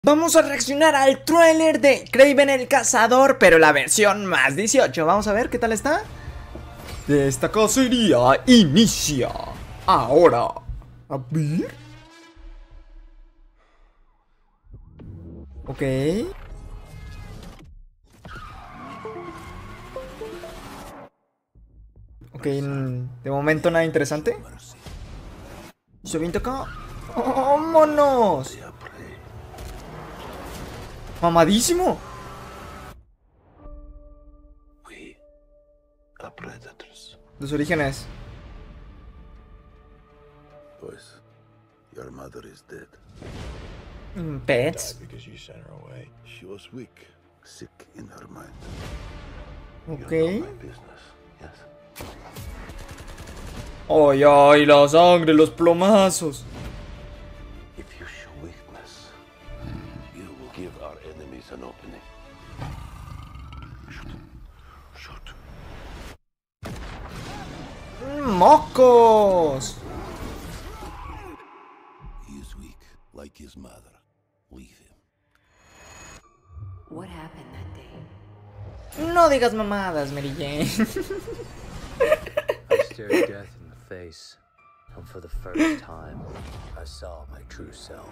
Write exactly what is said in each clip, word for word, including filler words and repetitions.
Vamos a reaccionar al tráiler de Kraven el Cazador, pero la versión más dieciocho. Vamos a ver qué tal está. Esta cacería inicia ahora. A ver. Ok. Ok, de momento nada interesante. Se viene acá. ¡Vámonos! ¡Mamadísimo! Los orígenes. Pues, your mother is dead. Mm, Pets. Because you sent her away. She was weak, sick in her mind. Ok. You know my business, yes? ¡Ay, ay! La sangre, los plomazos. If you show weakness, you will give our enemies an opening. Shoot. Shoot. ¡Mocos! He is weak, like his mother. Leave him. What happened that day? No digas mamadas, Mary Jane. I stared death in the face, and for the first time, I saw my true self.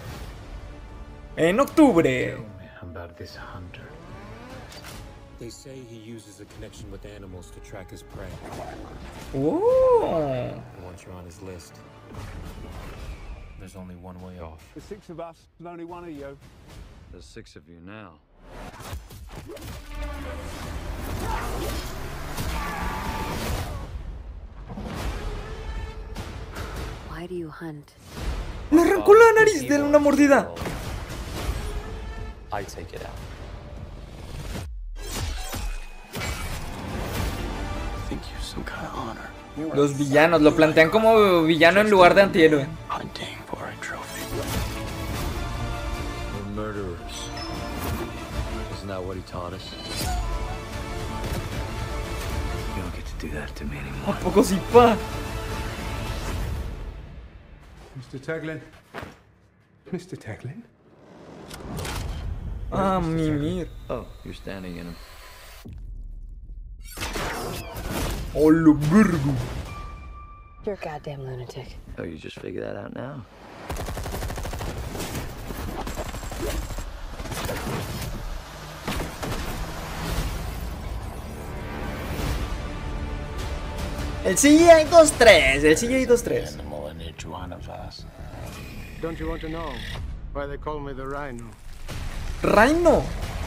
En octubre. Tell me about this hunter. They say he uses a connection with animals to track his prey. Oh. And once you're on his list, there's only one way off. There's six of us, and only one of you. There's six of you now. Why do you hunt? Le arrancó la nariz de una mordida. I take it out. I think you're some kind of honor. Los villanos lo plantean como villano en lugar de antihéroe. Hunting for a trophy. We're murderers. Isn't that what he taught us? You don't get to do that to me anymore. ¿A poco sí, pa? Mister Taglin. Mister Taglin? Ah, mimir. Oh, you're standing in him. ¡Hola, vergo! You're a goddamn lunatic. Oh, you just figured that out now? El C G I dos tres, el C G I dos tres. Animal in each one of us. Don't you want to know why they call me the Rhino? Rhino.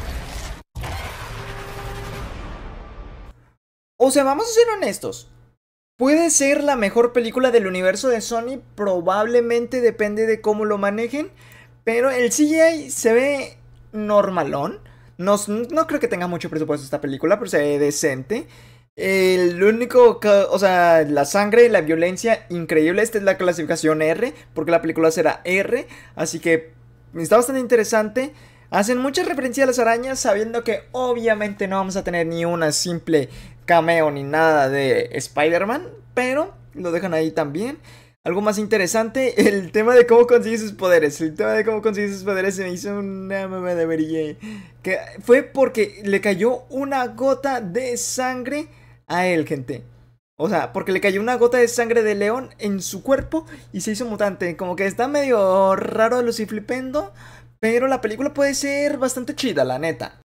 O sea, vamos a ser honestos. Puede ser la mejor película del universo de Sony, probablemente depende de cómo lo manejen, pero el C G I se ve normalón. No, no creo que tenga mucho presupuesto esta película, pero se ve decente. El único, o sea, la sangre y la violencia, increíble. Esta es la clasificación R, porque la película será R, así que está bastante interesante. Hacen mucha referencia a las arañas, sabiendo que obviamente no vamos a tener ni una simple cameo ni nada de Spider-Man, pero lo dejan ahí también. Algo más interesante, el tema de cómo consigue sus poderes. El tema de cómo consigue sus poderes se me hizo una mamá de Mary Jane. Que fue porque le cayó una gota de sangre a él, gente. O sea, porque le cayó una gota de sangre de león en su cuerpo y se hizo mutante. Como que está medio raro de luciflipendo, pero la película puede ser bastante chida, la neta.